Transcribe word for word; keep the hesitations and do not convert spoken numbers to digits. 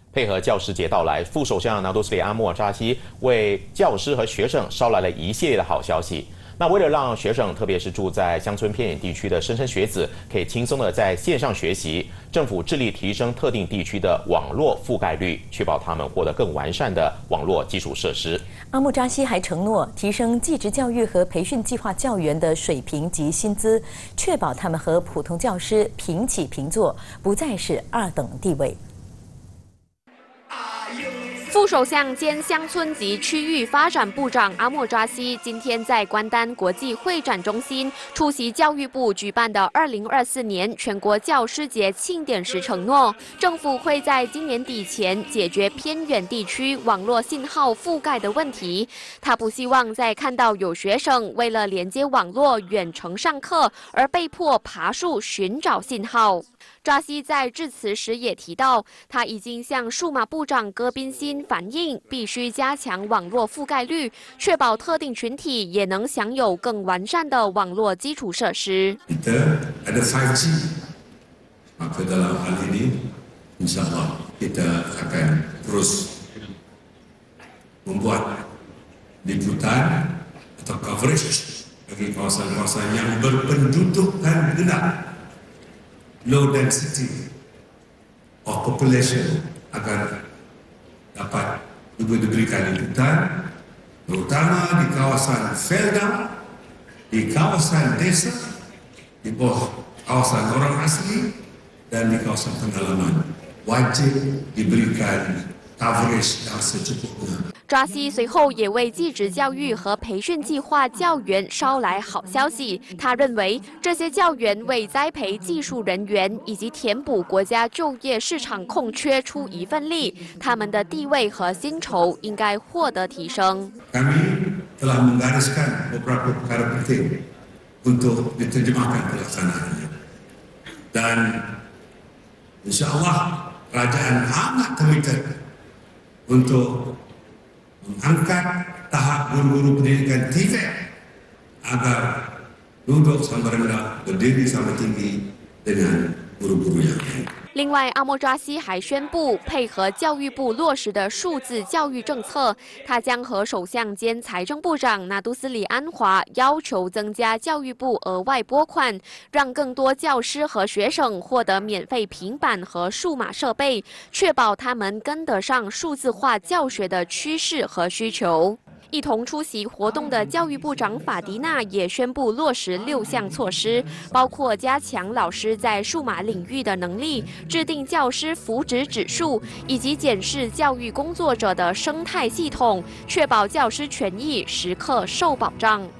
配合教师节到来，副首相拿督斯里阿莫扎西为教师和学生捎来了一系列的好消息。那为了让学生，特别是住在乡村偏远地区的莘莘学子，可以轻松的在线上学习，政府致力提升特定地区的网络覆盖率，确保他们获得更完善的网络基础设施。 阿莫扎西还承诺提升技职教育和培训计划教员的水平及薪资，确保他们和普通教师平起平坐，不再是二等地位。 副首相兼乡村及区域发展部长阿莫扎西今天在关丹国际会展中心出席教育部举办的二零二四年全国教师节庆典时承诺，政府会在今年底前解决偏远地区网络信号覆盖的问题。他不希望再看到有学生为了连接网络远程上课而被迫爬树寻找信号。 扎西在致辞时也提到，他已经向数码部长戈宾辛反映，必须加强网络覆盖率，确保特定群体也能享有更完善的网络基础设施。 Kita ada five G, maka dalam hal ini, insya Allah kita akan terus membuat liputan atau coverage bagi kawasan-kawasan yang berpenduduk dan genap. Low density of population agar dapat juga diberikan liputan, terutama di kawasan Felda, di kawasan desa, di bawah kawasan orang asli, dan di kawasan pedalaman. Wajib diberikan coverage yang secukupnya. 扎西随后也为技职教育和培训计划教员捎来好消息。他认为，这些教员为栽培技术人员以及填补国家就业市场空缺出一份力，他们的地位和薪酬应该获得提升。 Kami telah menggariskan beberapa perkara penting untuk diterjemahkan pelaksanaannya, dan insya Allah kerajaan amat komited untuk mengangkat tahap guru-guru pendidikan T V E T agar duduk sama rendah, berdiri sama tinggi dengan guru-guru yang lain. 另外，阿莫扎西还宣布，配合教育部落实的数字教育政策，他将和首相兼财政部长纳杜斯里安华要求增加教育部额外拨款，让更多教师和学生获得免费平板和数码设备，确保他们跟得上数字化教学的趋势和需求。 一同出席活动的教育部长法迪纳也宣布落实六项措施，包括加强老师在数码领域的能力、制定教师福祉指数，以及检视教育工作者的生态系统，确保教师权益时刻受保障。